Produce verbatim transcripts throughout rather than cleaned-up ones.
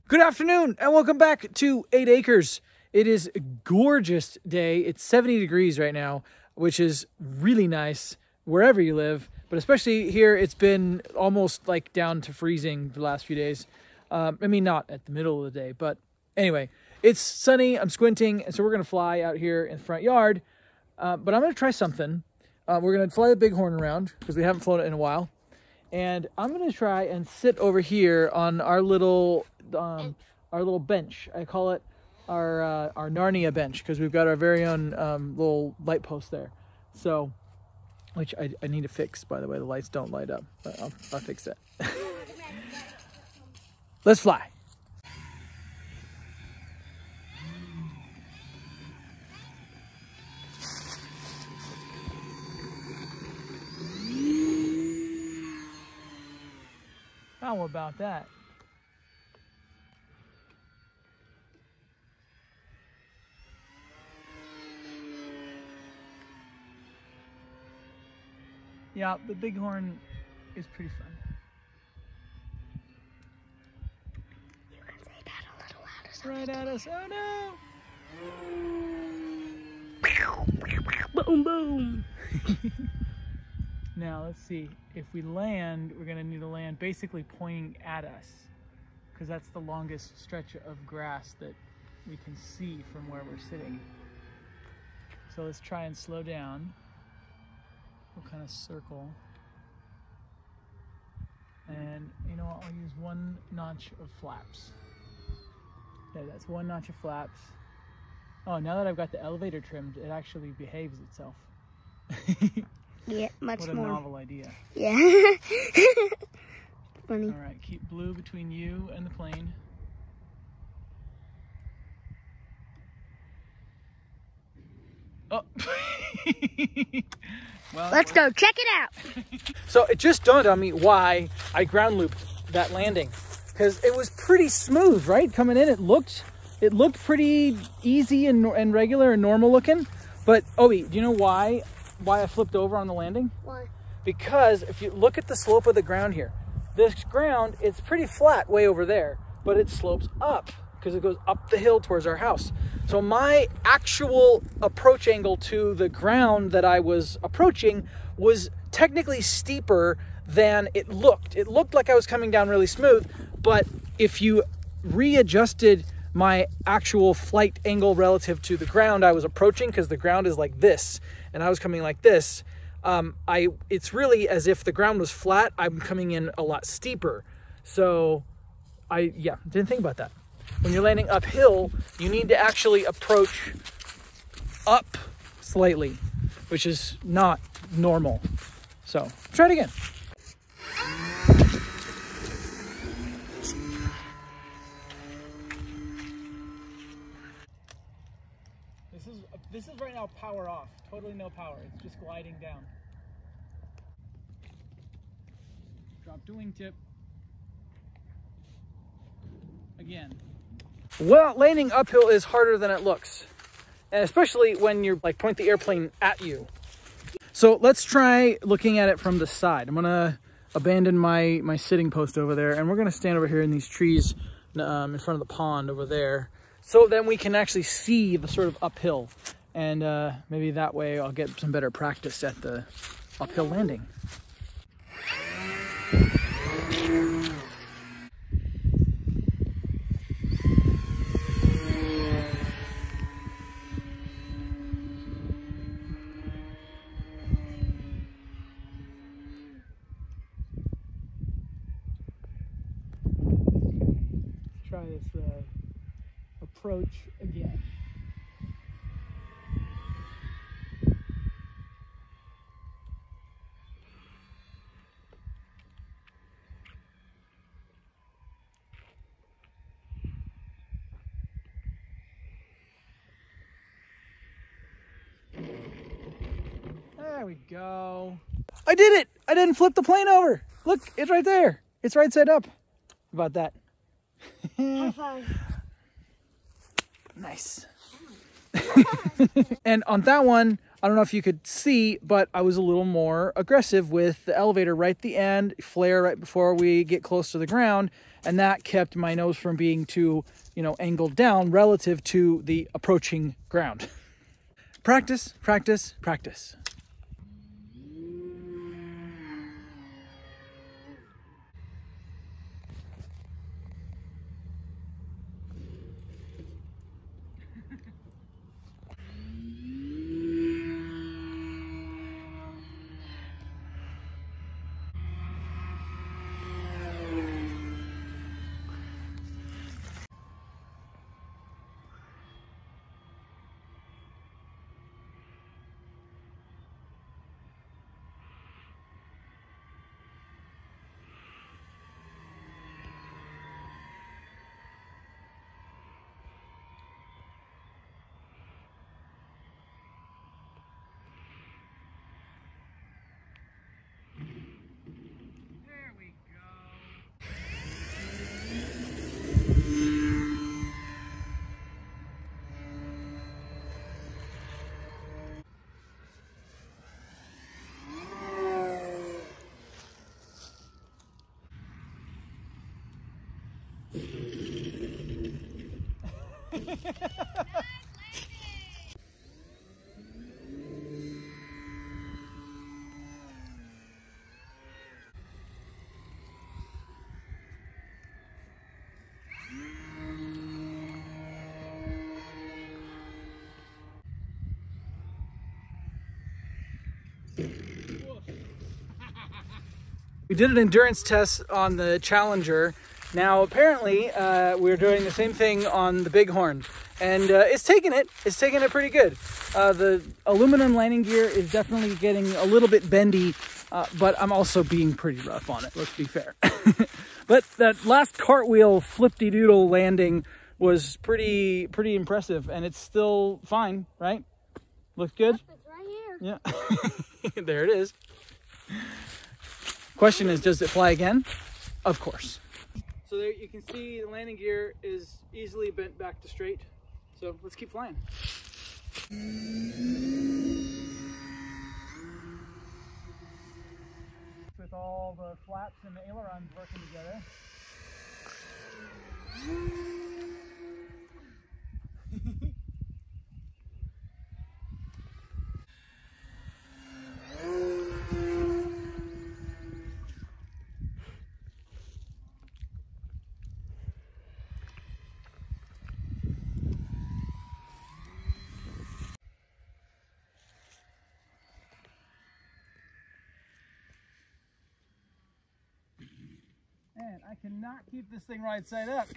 Good afternoon and welcome back to eight acres. It is a gorgeous day. It's seventy degrees right now, which is really nice wherever you live, but especially here it's been almost like down to freezing the last few days. Um, I mean, not at the middle of the day, but anyway, it's sunny, I'm squinting, and so we're gonna fly out here in the front yard, uh, but I'm gonna try something. Uh, we're gonna fly the bighorn around because we haven't flown it in a while. And I'm gonna try and sit over here on our little um, our little bench. I call it our uh, our Narnia bench because we've got our very own um, little light post there. So, which I, I need to fix, by the way. The lights don't light up, but I'll, I'll fix that. Let's fly. How about that? Yeah, the bighorn is pretty fun. You can say that a little louder. So right at us. Oh no! Boom, boom. Now let's see. If we land, we're gonna need to land basically pointing at us, because that's the longest stretch of grass that we can see from where we're sitting. So let's try and slow down. We'll kind of circle. And you know what, I'll use one notch of flaps. Okay, that's one notch of flaps. Oh, now that I've got the elevator trimmed, it actually behaves itself. Yeah, much what a more. novel idea. Yeah. Funny. All right, keep blue between you and the plane. Oh. Well, let's go check it out. So it just dawned on me why I ground looped that landing, because it was pretty smooth, right? Coming in, it looked it looked pretty easy and and regular and normal looking. But Obi, do you know why why I flipped over on the landing? Why? Because if you look at the slope of the ground here, this ground, it's pretty flat way over there, but it slopes up because it goes up the hill towards our house. So my actual approach angle to the ground that I was approaching was technically steeper than it looked. It looked like I was coming down really smooth, but if you readjusted my actual flight angle relative to the ground I was approaching, because the ground is like this and I was coming like this, um, I it's really as if the ground was flat. I'm coming in a lot steeper. So I, yeah, didn't think about that. When you're landing uphill, you need to actually approach up slightly, which is not normal. So try it again. This is this is right now power off, totally no power. It's just gliding down. Drop to wingtip. Again. Well, landing uphill is harder than it looks, and especially when you're like point the airplane at you. So let's try looking at it from the side. I'm gonna abandon my my sitting post over there, and we're gonna stand over here in these trees um, in front of the pond over there, so then we can actually see the sort of uphill, and uh, maybe that way I'll get some better practice at the uphill landing. Try this uh, approach again. There we go. I did it! I didn't flip the plane over. Look, it's right there. It's right side up. How about that? High five. Nice. And on that one, I don't know if you could see, but I was a little more aggressive with the elevator right at the end, flare right before we get close to the ground, and that kept my nose from being too, you know, angled down relative to the approaching ground. Practice, practice, practice. We did an endurance test on the Challenger. Now apparently uh, we're doing the same thing on the Bighorn, and uh, it's taking it. It's taking it pretty good. Uh, the aluminum landing gear is definitely getting a little bit bendy, uh, but I'm also being pretty rough on it. Let's be fair. But that last cartwheel flip-de-doodle landing was pretty pretty impressive, and it's still fine, right? Looks good. It's right here. Yeah, there it is. Question is, does it fly again? Of course. So there you can see the landing gear is easily bent back to straight. So let's keep flying. With all the flaps and the ailerons working together. Man, I cannot keep this thing right side up.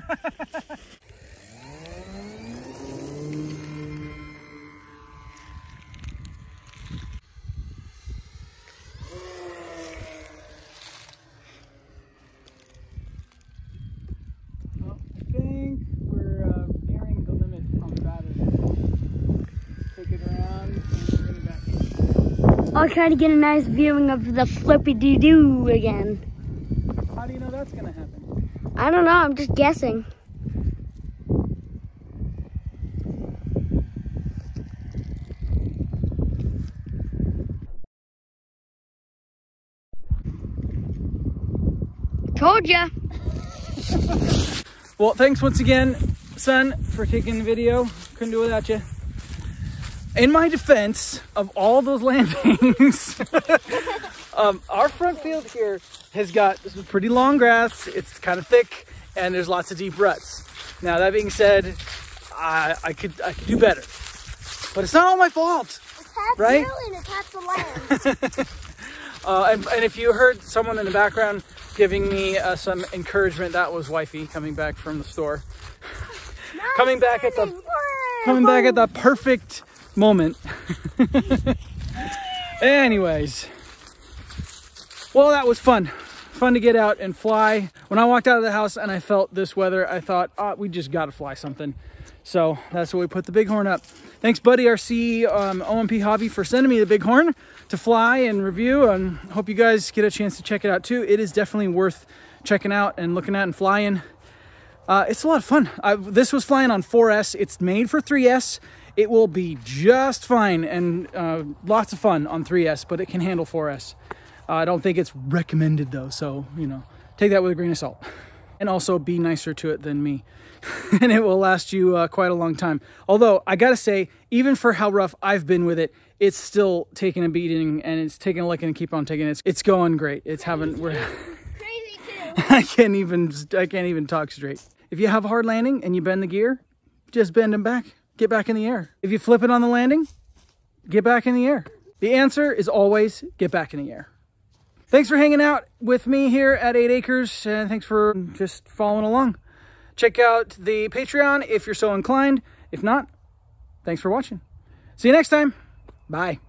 Well, I think we're uh, nearing the limit on the battery. Take it around and bring it back. I'll try to get a nice viewing of the flippy-doo-doo again. How do you know that's going to happen? I don't know, I'm just guessing. Told ya. Well, thanks once again, son, for taking the video. Couldn't do it without you. In my defense of all those landings, um, our front field here has got some pretty long grass. It's kind of thick, and there's lots of deep ruts. Now, that being said, I, I could I could do better, but it's not all my fault, It's half right? real and it's half the land. uh, and, and if you heard someone in the background giving me uh, some encouragement, that was wifey coming back from the store, Nice coming back at the landing. coming back at the perfect moment. Anyways, well, that was fun. Fun to get out and fly. When I walked out of the house and I felt this weather, I thought, oh, we just got to fly something. So that's why we put the Bighorn up. Thanks, Buddy R C um, O M P Hobby, for sending me the Bighorn to fly and review. And hope you guys get a chance to check it out too. It is definitely worth checking out and looking at and flying. Uh, it's a lot of fun. I, this was flying on four S. It's made for three S. it will be just fine and uh, lots of fun on three S, but it can handle four S. Uh, I don't think it's recommended though, so, you know, take that with a grain of salt. And also be nicer to it than me. And it will last you uh, quite a long time. Although, I gotta say, even for how rough I've been with it, it's still taking a beating, and it's taking a licking and keep on taking it. It's, it's going great. It's having, we're... Crazy too. I can't even, I can't even talk straight. If you have a hard landing and you bend the gear, just bend them back. Get back in the air. If you flip it on the landing, get back in the air. The answer is always get back in the air. Thanks for hanging out with me here at eight acres, and thanks for just following along. Check out the Patreon if you're so inclined. If not, thanks for watching. See you next time. Bye.